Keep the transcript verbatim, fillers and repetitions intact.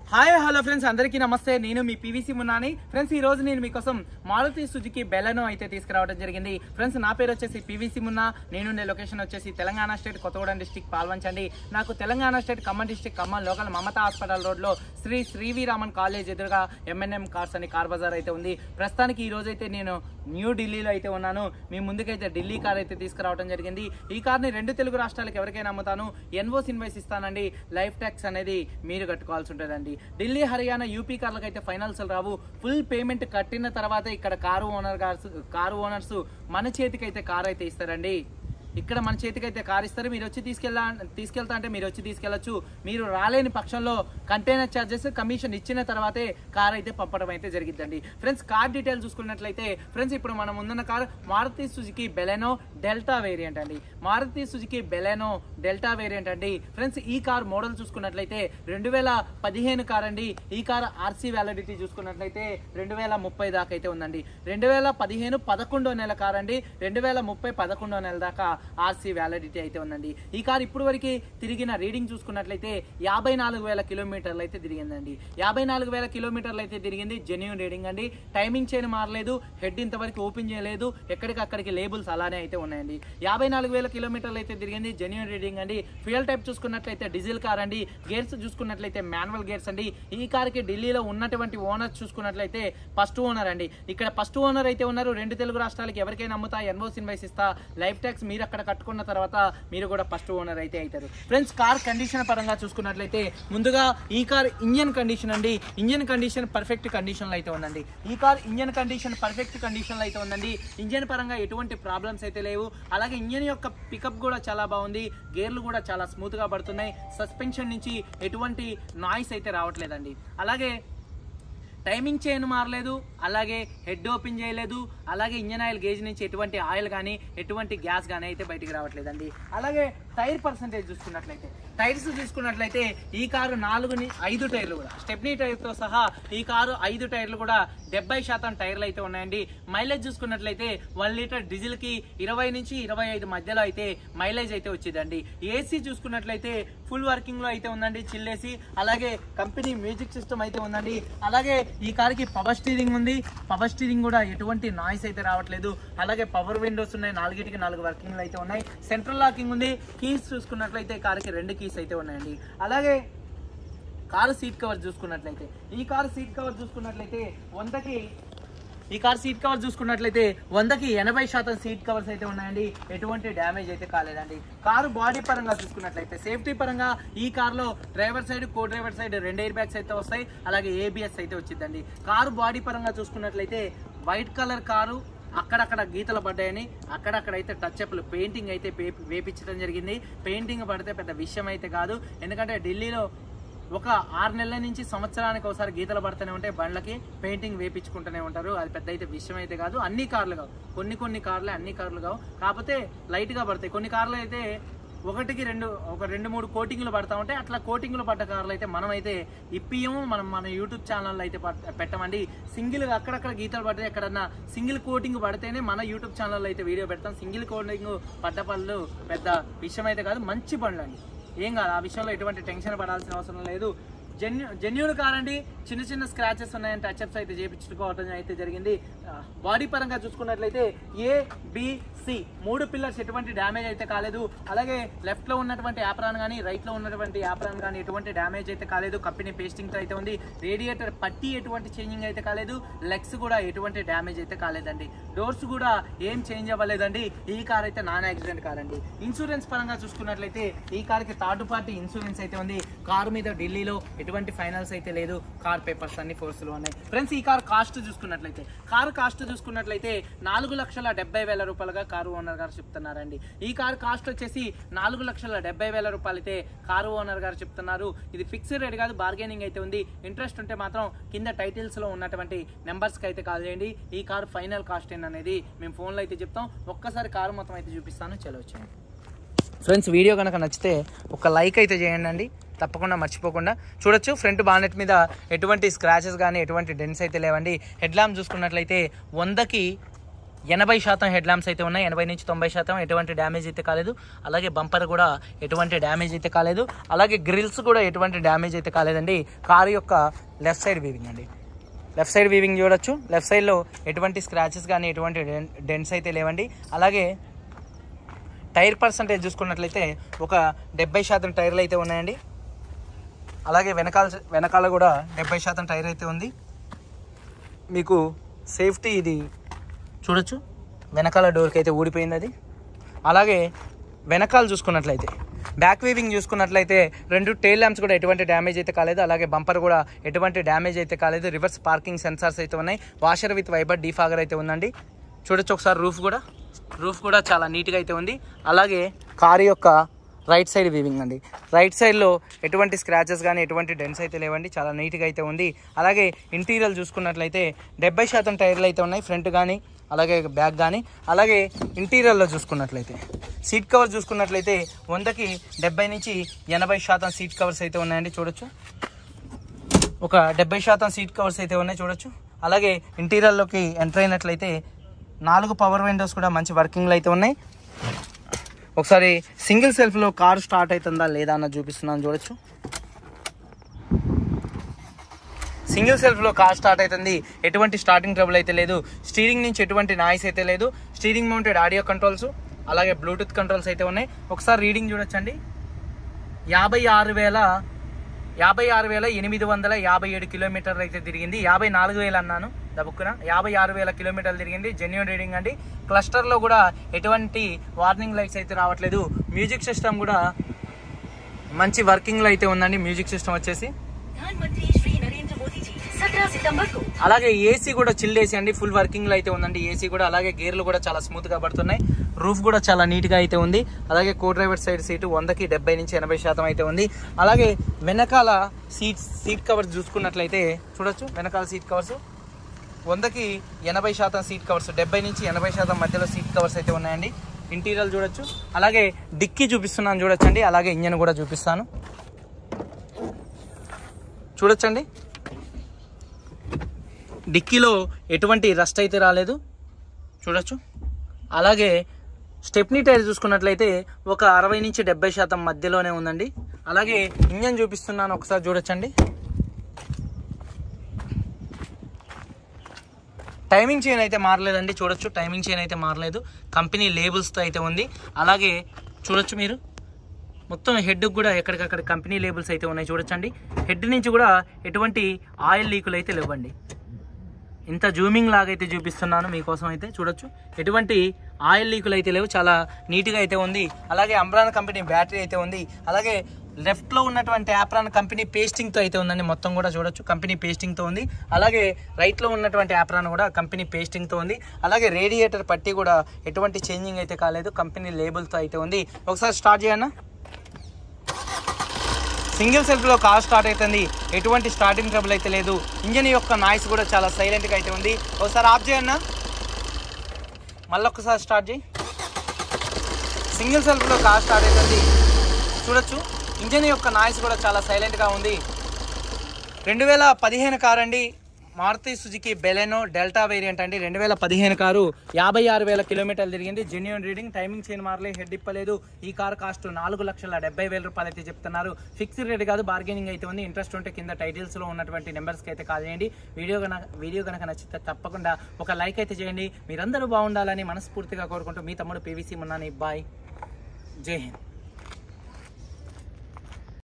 Hi hello friends, అందరికీ నమస్తే. నేను మీ పీవీసీ మున్నాని. ఫ్రెండ్స్, ఈ రోజు నేను మీకోసం మారుతి సుజుకి బెలెనో అయితే తీసుకురావడం జరిగింది. ఫ్రెండ్స్, నా పేరు వచ్చేసి పీవీసీ మున్నా. నేనుండే లొకేషన్ వచ్చేసి తెలంగాణ స్టేట్ కొత్తగూడెం డిస్టిక్ పాల్వంచండి. నాకు Telangana state Khammam district Khammam local Mamata hospital రోడ్లో శ్రీ శ్రీవీరామన్ కాలేజ్ ఎదురుగా ఎంఎన్ఎం కార్స్ అని కార్ బజార్ అయితే ఉంది. ప్రస్తుతానికి ఈ రోజు అయితే నేను న్యూ ఢిల్లీలో అయితే ఉన్నాను. మీ ముందుకైతే ఢిల్లీ కార్ అయితే తీసుకురావడం జరిగింది. ఈ కార్ని రెండు తెలుగు రాష్ట్రాలకు ఎవరికైనా అమ్ముతాను. ఎన్ఓసి ఇన్వాయిస్ ఇస్తానండి. లైఫ్ ట్యాక్స్ అనేది మీరు కట్టుకోవాల్సి ఉంటుందండి. ఢిల్లీ, హర్యానా, యూపీ కార్లకు అయితే ఫైనాన్స్ రావు. ఫుల్ పేమెంట్ కట్టిన తర్వాత ఇక్కడ కారు ఓనర్ గారు కారు ఓనర్స్ మన చేతికి అయితే కార్ అయితే ఇస్తారండి. ఇక్కడ మన చేతికి అయితే కార్ ఇస్తారు. మీరు వచ్చి తీసుకెళ్ళా తీసుకెళ్తా అంటే మీరు వచ్చి తీసుకెళ్లొచ్చు. మీరు రాలేని పక్షంలో కంటైనర్ ఛార్జెస్ కమిషన్ ఇచ్చిన తర్వాతే కార్ అయితే పంపడం అయితే జరిగిద్దండి. ఫ్రెండ్స్, కార్ డీటెయిల్ చూసుకున్నట్లయితే ఫ్రెండ్స్ ఇప్పుడు మనం ముందున్న car Maruti Suzuki Baleno Delta variant అండి. Maruti Suzuki Baleno Delta variant అండి. ఫ్రెండ్స్, ఈ కార్ మోడల్ చూసుకున్నట్లయితే రెండు వేల పదిహేను కార్ అండి. ఈ కార్ ఆర్సీ వ్యాలిడిటీ చూసుకున్నట్లయితే రెండు వేల ముప్పై దాకా అయితే ఉందండి. రెండు వేల పదిహేను పదకొండో నెల కార్ అండి. రెండు వేల ముప్పై పదకొండో నెల దాకా ఆర్సీ వ్యాలిడిటీ అయితే ఉందండి. ఈ కార్ ఇప్పుడు వరకు తిరిగిన రీడింగ్ చూసుకున్నట్లయితే యాభై నాలుగు వేల కిలోమీటర్లు అయితే తిరిగిందండి. యాభై నాలుగు వేల కిలోమీటర్లు అయితే తిరిగింది. జెన్యూన్ రీడింగ్ అండి. టైమింగ్ చైన్ మారలేదు. హెడ్ ఇంతవరకు ఓపెన్ చేయలేదు. ఎక్కడికక్కడికి లేబుల్స్ అలానే అయితే ఉన్నాయండి. యాభై నాలుగు వేల కిలోమీటర్లు అయితే తిరిగింది. జెన్యూన్ రీడింగ్ అండి. ఫ్యూయల్ టైప్ చూసుకున్నట్లయితే డీజిల్ కార్ అండి. గేర్స్ చూసుకున్నట్లయితే మాన్యువల్ గేర్స్ అండి. ఈ కార్కి ఢిల్లీలో ఉన్నటువంటి ఓనర్ చూసుకున్నట్లయితే ఫస్ట్ ఓనర్ అండి. ఇక్కడ ఫస్ట్ ఓనర్ అయితే ఉన్నారు. రెండు తెలుగు రాష్ట్రాలకి ఎవరికైనా అమ్ముతా, ఎన్ఓసి ఇన్వాయిస్ ఇస్తా, లైఫ్ ట్యాక్స్ మీరు అక్కడ కట్టుకున్న తర్వాత మీరు కూడా ఫస్ట్ ఓనర్ అయితే అవుతారు. ఫ్రెండ్స్, కార్ కండిషన్ పరంగా చూసుకున్నట్లయితే ముందుగా ఈ కార్ ఇంజన్ కండిషన్ అండి. ఇంజన్ కండిషన్ పర్ఫెక్ట్ కండిషన్ లో అయితే ఉందండి. ఈ car engine condition perfect condition లో అయితే ఉందండి. ఇంజన్ పరంగా ఎటువంటి ప్రాబ్లమ్స్ అయితే లేవు. అలాగే ఇంజన్ యొక్క పికప్ కూడా చాలా బాగుంది. గేర్లు కూడా చాలా స్మూత్ గా పడుతున్నాయి. సస్పెన్షన్ నుంచి ఎటువంటి నాయిస్ అయితే రావట్లేదండి. అలాగే టైమింగ్ చైన్ మారలేదు. అలాగే హెడ్ ఓపెన్ చేయలేదు. అలాగే ఇంజన్ ఆయిల్ గేజ్ నుంచి ఎటువంటి ఆయిల్ కానీ ఎటువంటి గ్యాస్ కానీ అయితే బయటికి రావట్లేదండి. అలాగే టైర్ పర్సంటేజ్ చూసుకున్నట్లయితే టైర్స్ చూసుకున్నట్లయితే ఈ కారు నాలుగు ఐదు టైర్లు కూడా స్టెప్నీ టైర్తో సహా ఈ కారు ఐదు టైర్లు కూడా డెబ్బై శాతం టైర్లు అయితే ఉన్నాయండి. మైలేజ్ చూసుకున్నట్లయితే వన్ లీటర్ డీజిల్ కి ఇరవై నుంచి ఇరవై ఐదు మధ్యలో అయితే మైలేజ్ అయితే వచ్చిందండి. ఏసీ చూసుకున్నట్లయితే ఫుల్ వర్కింగ్ లో అయితే ఉందండి. చిల్లేసి అలాగే కంపెనీ మ్యూజిక్ సిస్టమ్ అయితే ఉందండి. అలాగే ఈ కార్కి పవర్ స్టీరింగ్ ఉంది. పవర్ స్టీరింగ్ కూడా ఎటువంటి నాయిస్ అయితే రావట్లేదు. అలాగే పవర్ విండోస్ ఉన్నాయి. నాలుగిటికి నాలుగు వర్కింగ్లు అయితే ఉన్నాయి. సెంట్రల్ లాకింగ్ ఉంది. కీస్ చూసుకున్నట్లయితే కార్కి రెండు కీస్ అయితే ఉన్నాయండి. అలాగే కారు సీట్ కవర్ చూసుకున్నట్లయితే ఈ కారు సీట్ కవర్ చూసుకున్నట్లయితే వందకి ఈ కార్ సీట్ కవర్ చూసుకున్నట్లయితే వందకి ఎనభై శాతం సీట్ కవర్స్ అయితే ఉన్నాయండి. ఎటువంటి డ్యామేజ్ అయితే కాలేదండి. కారు బాడీ పరంగా చూసుకున్నట్లయితే సేఫ్టీ పరంగా ఈ కార్లో driver side co driver side రెండు ఎయిర్ బ్యాగ్స్ అయితే వస్తాయి. అలాగే ఏబిఎస్ అయితే వచ్చిందండి. కారు బాడీ పరంగా చూసుకున్నట్లయితే వైట్ కలర్ కారు అక్కడక్కడ గీతలు పడ్డాయని అక్కడక్కడైతే టచ్ అప్లు పెయింటింగ్ అయితే వేపించడం జరిగింది. పెయింటింగ్ పడితే పెద్ద విషయం అయితే కాదు. ఎందుకంటే ఢిల్లీలో ఒక ఆరు నెలల నుంచి సంవత్సరానికి ఒకసారి గీతలు పడుతూనే ఉంటాయి. బండ్లకి పెయింటింగ్ వేపించుకుంటూనే ఉంటారు. అది పెద్ద అయితే విషయం అయితే కాదు. అన్ని కార్లు కావు, కొన్ని కొన్ని కార్లే అన్ని కార్లు కావు. కాకపోతే లైట్గా పడతాయి. కొన్ని కార్లు అయితే ఒకటికి రెండు ఒక రెండు మూడు కోటింగ్లు పడతా ఉంటాయి. అట్లా కోటింగ్లు పడ్డ కార్లు అయితే మనం అయితే ఇప్పియము. మనం మన యూట్యూబ్ ఛానల్లో అయితే పెట్టమండి. సింగిల్ అక్కడక్కడ గీతలు పడితే ఎక్కడన్నా సింగిల్ కోటింగ్ పడితేనే మన యూట్యూబ్ ఛానల్లో అయితే వీడియో పెడతాం. సింగిల్ కోటింగ్ పడ్డ పళ్ళు పెద్ద విషయం అయితే కాదు. మంచి పనులు అండి, ఏం కాదు. ఆ విషయంలో ఎటువంటి టెన్షన్ పడాల్సిన అవసరం లేదు. జెన్యూ జెన్యూన్ కార్ అండి. చిన్న చిన్న స్క్రాచెస్ ఉన్నాయని టచ్అప్స్ అయితే చేయించుకోవడం అయితే జరిగింది. బాడీ పరంగా చూసుకున్నట్లయితే ఏ బిసి మూడు పిల్లర్స్ ఎటువంటి డ్యామేజ్ అయితే కాలేదు. అలాగే లెఫ్ట్ లో ఉన్నటువంటి యాప్రాన్ కానీ రైట్ లో ఉన్నటువంటి యాప్రాన్ కానీ ఎటువంటి డ్యామేజ్ అయితే కాలేదు. కంపెనీ పేస్టింగ్ తో అయితే ఉంది. రేడియేటర్ పట్టి ఎటువంటి చేంజింగ్ అయితే కాలేదు. లెగ్స్ కూడా ఎటువంటి డ్యామేజ్ అయితే కాలేదండి. డోర్స్ కూడా ఏం చేంజ్ అవ్వలేదండి. ఈ కార్ అయితే నాన్ యాక్సిడెంట్ కార్ అండి. ఇన్సూరెన్స్ పరంగా చూసుకున్నట్లయితే ఈ కార్కి థర్డ్ పార్టీ ఇన్సూరెన్స్ అయితే ఉంది. కారు మీద ఢిల్లీలో ఎటువంటి ఫైనాన్స్ అయితే లేదు. కార్ పేపర్స్ అన్ని ఫోర్స్ లో ఉన్నాయి. ఫ్రెండ్స్, ఈ కార్ కాస్ట్ చూసుకున్నట్లయితే కారు కాస్ట్ చూసుకున్నట్లయితే నాలుగు లక్షల డెబ్బై వేల రూపాయలుగా కారు ఓనర్ గారు చెప్తున్నారండి. ఈ కార్ కాస్ట్ వచ్చేసి నాలుగు లక్షల డెబ్బై వేల రూపాయలు అయితే కారు ఓనర్ గారు చెప్తున్నారు. ఇది ఫిక్స్డ్ రేట్ కాదు, బార్గెనింగ్ అయితే ఉంది. ఇంట్రెస్ట్ ఉంటే మాత్రం కింద టైటిల్స్ లో ఉన్నటువంటి నెంబర్స్ కి అయితే కాల్ చేయండి. ఈ కార్ ఫైనల్ కాస్ట్ ఏంటనేది మేము ఫోన్లో అయితే చెప్తాం. ఒక్కసారి కారు మొత్తం అయితే చూపిస్తాను. చలో వచ్చేయండి. ఫ్రెండ్స్, వీడియో కనుక నచ్చితే ఒక లైక్ అయితే చేయండి అండి, తప్పకుండా మర్చిపోకుండా. చూడొచ్చు ఫ్రంట్ బానెట్ మీద ఎటువంటి స్క్రాచెస్ కానీ ఎటువంటి డెన్స్ అయితే లేవండి. హెడ్ ల్యాంప్ చూసుకున్నట్లయితే వందకి ఎనభై శాతం హెడ్ ల్యాంప్స్ అయితే ఉన్నాయి, ఎనభై నుంచి తొంభై శాతం ఎటువంటి డ్యామేజ్ అయితే కాలేదు. అలాగే బంపర్ కూడా ఎటువంటి డ్యామేజ్ అయితే కాలేదు. అలాగే గ్రిల్స్ కూడా ఎటువంటి డ్యామేజ్ అయితే కాలేదండి. కారు యొక్క లెఫ్ట్ సైడ్ వీవింగ్ అండి, లెఫ్ట్ సైడ్ వీవింగ్ చూడొచ్చు. లెఫ్ట్ సైడ్లో ఎటువంటి స్క్రాచెస్ కానీ ఎటువంటి డెంట్స్ అయితే లేవండి. అలాగే టైర్ పర్సంటేజ్ చూసుకున్నట్లయితే ఒక డెబ్బై శాతం టైర్లు అయితే ఉన్నాయండి. అలాగే వెనకాల వెనకాల కూడా డెబ్బై శాతం టైర్ అయితే ఉంది. మీకు సేఫ్టీ ఇది చూడొచ్చు, వెనకాల డోర్కి అయితే ఊడిపోయింది అది. అలాగే వెనకాల చూసుకున్నట్లయితే బ్యాక్ వీవింగ్ చూసుకున్నట్లయితే రెండు టైల్ ల్యాంప్స్ కూడా ఎటువంటి డ్యామేజ్ అయితే కాలేదు. అలాగే బంపర్ కూడా ఎటువంటి డ్యామేజ్ అయితే కాలేదు. రివర్స్ పార్కింగ్ సెన్సార్స్ అయితే ఉన్నాయి. వాషర్ విత్ వైబర్ డీఫాగర్ అయితే ఉందండి. చూడొచ్చు ఒకసారి రూఫ్ కూడా రూఫ్ కూడా చాలా నీట్గా అయితే ఉంది. అలాగే కారు యొక్క రైట్ సైడ్ వీవింగ్ అండి, రైట్ సైడ్లో ఎటువంటి స్క్రాచెస్ కానీ ఎటువంటి డెంట్స్ అయితే లేవండి, చాలా నీట్గా అయితే ఉంది. అలాగే ఇంటీరియర్ చూసుకున్నట్లయితే డెబ్బై శాతం టైర్లు అయితే ఉన్నాయి, ఫ్రంట్ కానీ అలాగే బ్యాక్ కానీ. అలాగే ఇంటీరియర్లో చూసుకున్నట్లయితే సీట్ కవర్ చూసుకున్నట్లయితే వందకి డెబ్బై నుంచి ఎనభై శాతం సీట్ కవర్స్ అయితే ఉన్నాయండి. చూడొచ్చు ఒక డెబ్బై శాతం సీట్ కవర్స్ అయితే ఉన్నాయి చూడొచ్చు. అలాగే ఇంటీరియర్లోకి ఎంటర్ అయినట్లయితే నాలుగు పవర్ విండోస్ కూడా మంచి వర్కింగ్లో అయితే ఉన్నాయి. ఒకసారి సింగిల్ సెల్ఫ్లో కారు స్టార్ట్ అవుతుందా లేదా అన్నది చూపిస్తున్నాను చూడొచ్చు. సింగిల్ సెల్ఫ్లో కార్ స్టార్ట్ అవుతుంది, ఎటువంటి స్టార్టింగ్ ట్రబుల్ అయితే లేదు. స్టీరింగ్ నుంచి ఎటువంటి నాయిస్ అయితే లేదు. స్టీరింగ్ మౌంటెడ్ ఆడియో కంట్రోల్స్ అలాగే బ్లూటూత్ కంట్రోల్స్ అయితే ఉన్నాయి. ఒకసారి రీడింగ్ చూడొచ్చండి. యాభై ఆరు వేల యాభై ఆరు వేల ఎనిమిది వందల యాభై ఏడు కిలోమీటర్లు అయితే తిరిగింది. యాభై నాలుగు వేలు అన్నాను దబుక్కున, యాభై ఆరు వేల కిలోమీటర్లు తిరిగింది. జెన్యూన్ రీడింగ్ అండి. క్లస్టర్లో కూడా ఎటువంటి వార్నింగ్ లైట్స్ అయితే రావట్లేదు. మ్యూజిక్ సిస్టమ్ కూడా మంచి వర్కింగ్లో అయితే ఉందండి. మ్యూజిక్ సిస్టమ్ వచ్చేసి అలాగే ఏసీ కూడా చిల్డ్ ఏసీ అండి, ఫుల్ వర్కింగ్ లో అయితే ఉందండి ఏసీ కూడా. అలాగే గేర్లు కూడా చాలా స్మూత్ గా పడుతున్నాయి. రూఫ్ కూడా చాలా నీట్ గా అయితే ఉంది. అలాగే కో డ్రైవర్ సైడ్ సీటు వందకి డెబ్బై నుంచి ఎనభై శాతం అయితే ఉంది. అలాగే వెనకాల సీట్ సీట్ కవర్స్ చూసుకున్నట్లయితే చూడొచ్చు, వెనకాల సీట్ కవర్స్ వందకి ఎనభై శాతం సీట్ కవర్స్, డెబ్బై నుంచి ఎనభై శాతం మధ్యలో సీట్ కవర్స్ అయితే ఉన్నాయండి. ఇంటీరియర్ చూడొచ్చు. అలాగే డిక్కీ చూపిస్తున్నాను చూడొచ్చండి. అలాగే ఇంజన్ కూడా చూపిస్తాను చూడొచ్చండి. డిక్కీలో ఎటువంటి రస్ట్ అయితే రాలేదు చూడొచ్చు. అలాగే స్టెప్నీ టైర్ చూసుకున్నట్లయితే ఒక అరవై నుంచి డెబ్బై శాతం మధ్యలోనే ఉందండి. అలాగే ఇంజన్ చూపిస్తున్నాను ఒకసారి చూడొచ్చండి. టైమింగ్ చైన్ అయితే మారలేదండి చూడొచ్చు, టైమింగ్ చైన్ అయితే మారలేదు. కంపెనీ లేబుల్స్తో అయితే ఉంది. అలాగే చూడొచ్చు మీరు మొత్తం హెడ్కి కూడా ఎక్కడికక్కడ కంపెనీ లేబుల్స్ అయితే ఉన్నాయి చూడొచ్చండి. హెడ్ నుంచి కూడా ఎటువంటి ఆయిల్ లీకులు అయితే లేవండి. ఇంత జూమింగ్ లాగా అయితే చూపిస్తున్నాను మీకోసం అయితే చూడొచ్చు. ఎటువంటి ఆయిల్ లీకులు అయితే లేవు, చాలా నీట్గా అయితే ఉంది. అలాగే అంబ్రాన్ కంపెనీ బ్యాటరీ అయితే ఉంది. అలాగే లెఫ్ట్లో ఉన్నటువంటి యాప్రాన్ కంపెనీ పేస్టింగ్తో అయితే ఉందండి. మొత్తం కూడా చూడొచ్చు కంపెనీ పేస్టింగ్తో ఉంది. అలాగే రైట్లో ఉన్నటువంటి యాప్రాన్ కూడా కంపెనీ పేస్టింగ్తో ఉంది. అలాగే రేడియేటర్ పట్టి కూడా ఎటువంటి చేంజింగ్ అయితే కాలేదు, కంపెనీ లేబుల్తో అయితే ఉంది. ఒకసారి స్టార్ట్ చేయన్నా. సింగిల్ సెల్ఫ్లో కార్ స్టార్ట్ అవుతుంది, ఎటువంటి స్టార్టింగ్ ట్రబుల్ అయితే లేదు. ఇంజన్ యొక్క నాయిస్ కూడా చాలా సైలెంట్గా అయితే ఉంది. ఒకసారి ఆఫ్ చేయన్నా, మళ్ళీ ఒక్కసారి స్టార్ట్ చేయి. సింగిల్ సెల్ఫ్లో కార్ స్టార్ట్ అవుతుంది చూడొచ్చు. ఇంజన్ యొక్క నాయిస్ కూడా చాలా సైలెంట్గా ఉంది. రెండు వేల పదిహేను కార్ అండి, Maruti Suzuki Baleno Delta variant అండి. రెండు వేల పదిహేను కారు యాభై ఆరు వేల కిలోమీటర్లు తిరిగింది. జెన్యూన్ రీడింగ్, టైమింగ్ చైన్ మారలే, హెడ్ ఇప్పలేదు. ఈ కార్ కాస్ట్ నాలుగు లక్షల డెబ్బై వేల రూపాయలు అయితే చెప్తున్నారు. ఫిక్స్డ్ రేట్ కాదు, బార్గెనింగ్ అయితే ఉంది. ఇంట్రెస్ట్ ఉంటే కింద టైటిల్స్లో ఉన్నటువంటి నెంబర్స్కి అయితే కాల్ చేయండి. వీడియో కనుక వీడియో కనుక నచ్చితే తప్పకుండా ఒక లైక్ అయితే చేయండి. మీరందరూ బాగుండాలని మనస్ఫూర్తిగా కోరుకుంటూ మీ తమ్ముడు పీవీసీ మున్నాని. బాయ్, జై హింద్.